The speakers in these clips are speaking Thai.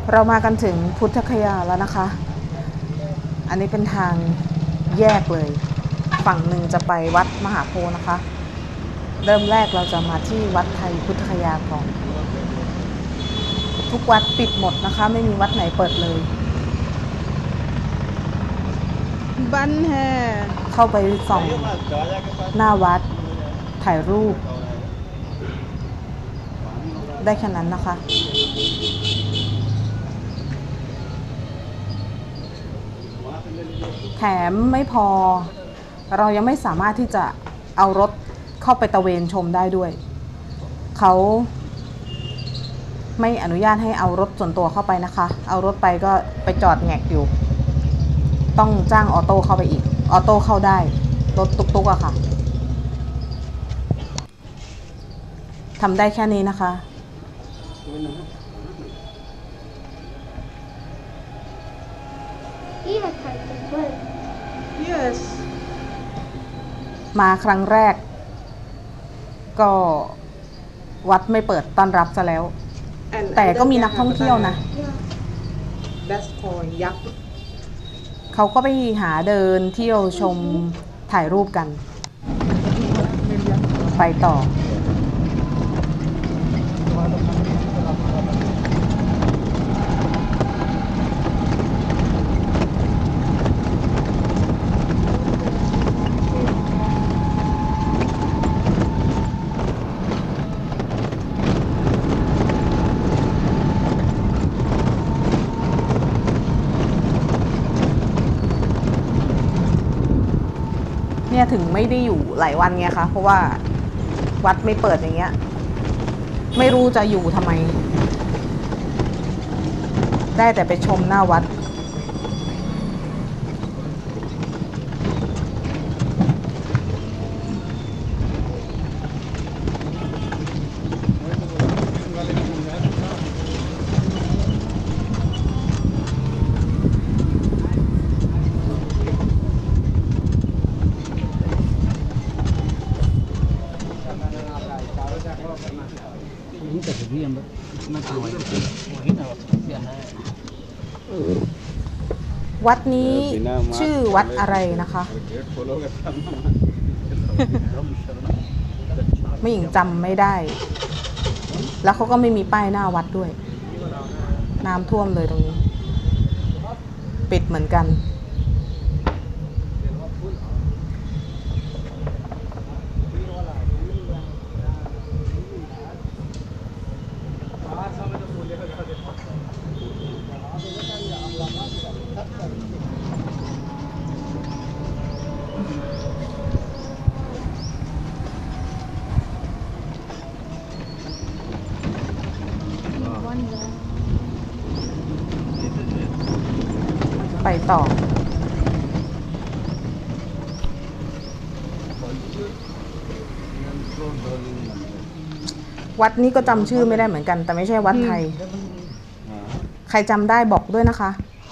เรามากันถึงพุทธคยาแล้วนะคะ อันนี้เป็นทางแยกเลย ฝั่งหนึ่งจะไปวัดมหาโพธิ์นะคะ เริ่มแรกเราจะมาที่วัดไทยพุทธคยาก่อน ทุกวัดปิดหมดนะคะ ไม่มีวัดไหนเปิดเลยบันแฮเข้าไปส่องหน้าวัดถ่ายรูปได้แค่นั้นนะคะแถมไม่พอเรายังไม่สามารถที่จะเอารถเข้าไปตะเวนชมได้ด้วยเขาไม่อนุญาตให้เอารถส่วนตัวเข้าไปนะคะเอารถไปก็ไปจอดแงกอยู่ต้องจ้างออโต้เข้าไปอีกออโต้เข้าได้รถตุ๊กๆอะค่ะทำได้แค่นี้นะคะYes มาครั้งแรกก็วัดไม่เปิดต้อนรับซะแล้วแต่ก็มีนักท่องเที่ยวนะยักษ์เขาก็ไปหาเดินเที่ยวชมถ่ายรูปกันไปต่อเนี่ยถึงไม่ได้อยู่หลายวันไงคะเพราะว่าวัดไม่เปิดอย่างเงี้ยไม่รู้จะอยู่ทำไมได้แต่ไปชมหน้าวัดวัดนี้ชื่อวัดอะไรนะคะไม่หญิงจำไม่ได้แล้วเขาก็ไม่มีป้ายหน้าวัดด้วยน้ำท่วมเลยตรงนี้ปิดเหมือนกันไปต่อวัดนี้ก็จำชื่อไม่ได้เหมือนกันแต่ไม่ใช่วัดไทยใครจำได้บอกด้วยนะคะ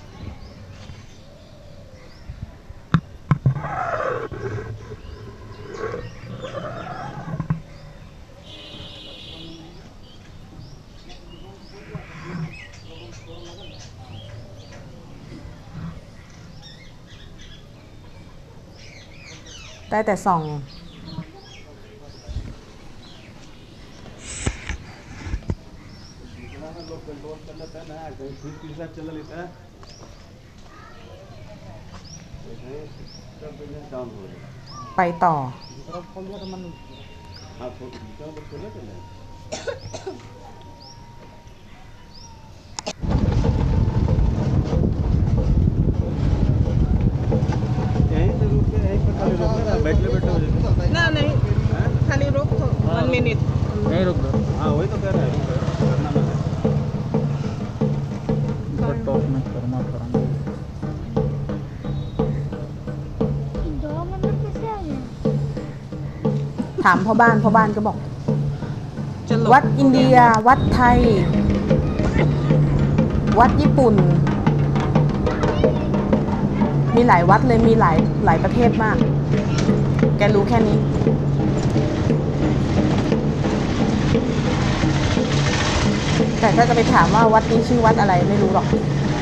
ได้แต่ส่องไปต่อน่าในखाली रुक 1 मिनट नहीं रुक रहा हाँ वही तो कह रहा है करना मत है टॉप में करना करेंगे ถามพ่อบ้านก็บอกวัดอินเดียวัดไทยวัดญี่ปุ่นมีหลายวัดเลยมีหลายประเทศมากแกรู้แค่นี้ เแต่ถ้าจะไปถามว่าวัดนี้ชื่อวัดอะไรไม่รู้หรอก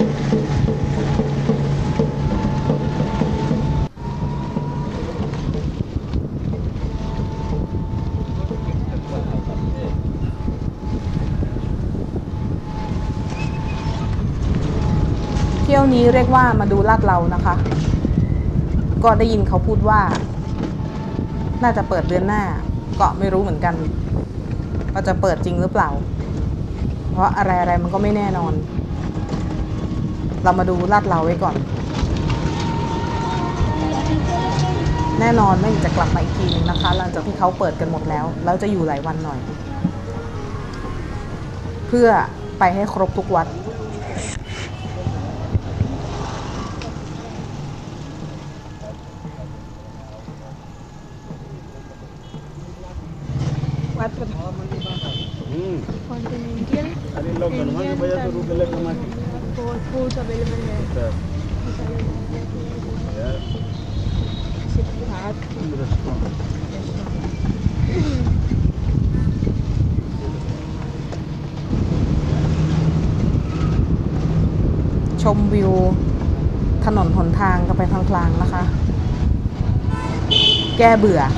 เที่ยวนี้เรียกว่ามาดูลาดเรานะคะก็ได้ยินเขาพูดว่าน่าจะเปิดเดือนหน้าก็ไม่รู้เหมือนกันว่าจะเปิดจริงหรือเปล่าเพราะอะไรมันก็ไม่แน่นอนเรามาดูลาดเราไว้ก่อนแน่นอนไม่จะกลับมาอีกทีนึงนะคะหลังจากที่เขาเปิดกันหมดแล้วเราจะอยู่หลายวันหน่อยเพื่อไปให้ครบทุกวัดวัดContinental foods available here.ชมวิวถนนหนทางกันไปพลางๆนะคะ แก้เบื่อ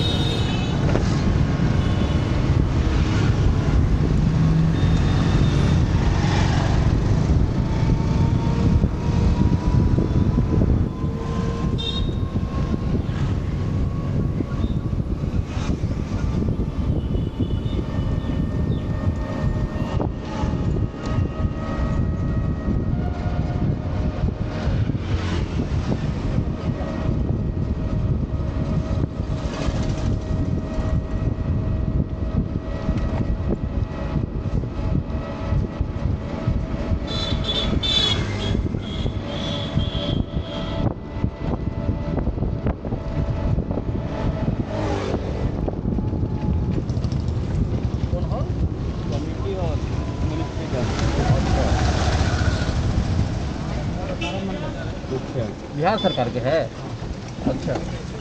बिहार सरकार के है अच्छा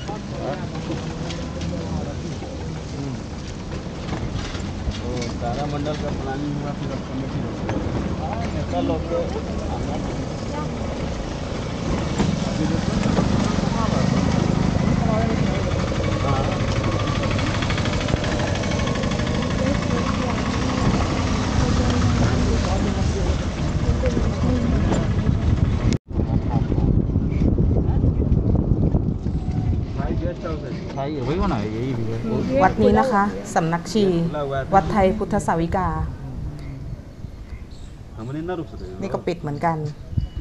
तो तारा मंडल का प्लानिंग हुआ फिर अब कमेटी नेता लोग วัดนี้นะคะสำนักชีวัดไทยพุทธสาวิกานี่ก็ปิดเหมือนกัน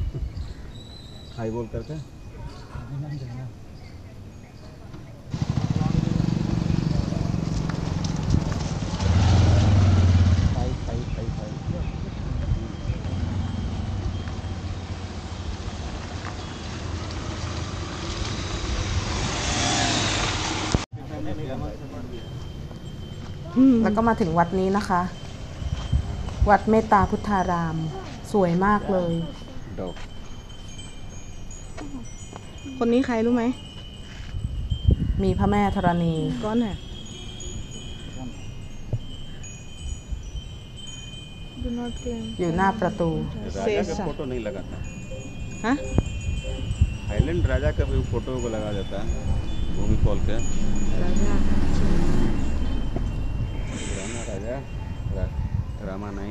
แล้วก็มาถึงวัดนี้นะคะ วัดเมตตาพุทธารามสวยมากเลยคนนี้ใครรู้ไหมมีพระแม่ธรณีก้อนน่ะอยู่หน้าประตูเซซ่าฮะ थाईलैंड राजा का भी फोटो को लगा देता है वो भी कॉल के राजा रामा 9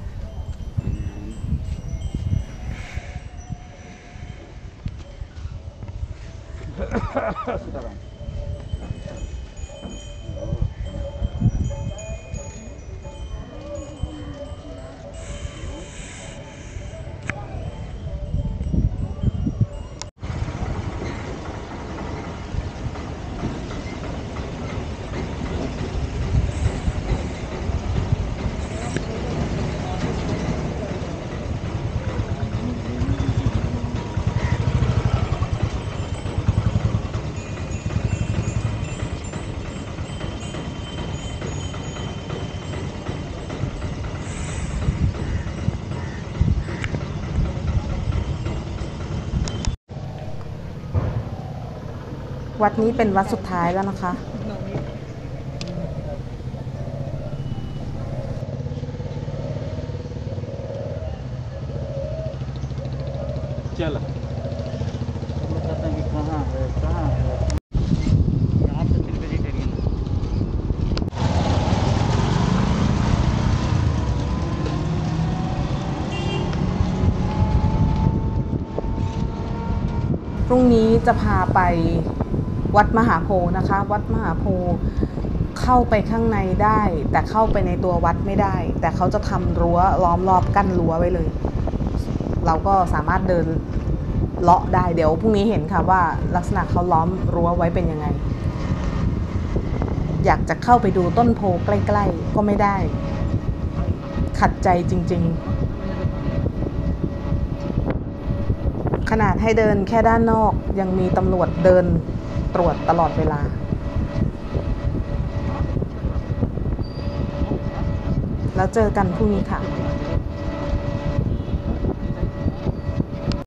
วัดนี้เป็นวัดสุดท้ายแล้วนะคะ चला सब लोग कहते हैं कि कहाँ है कहाँ है, यहाँ पे सिर्फ वेजिटेरियन है। พรุ่งนี้จะพาไปวัดมหาโพธิ์นะคะ วัดมหาโพธิ์เข้าไปข้างในได้ แต่เข้าไปในตัววัดไม่ได้ แต่เขาจะทำรั้วล้อมรอบกั้นรั้วไว้เลย เราก็สามารถเดินเลาะได้ เดี๋ยวพรุ่งนี้เห็นค่ะว่าลักษณะเขาล้อมรั้วไว้เป็นยังไง อยากจะเข้าไปดูต้นโพใกล้ๆก็ไม่ได้ ขัดใจจริงๆ ขนาดให้เดินแค่ด้านนอกยังมีตำรวจเดินตรวจตลอดเวลา แล้วเจอกันพรุ่งนี้ค่ะ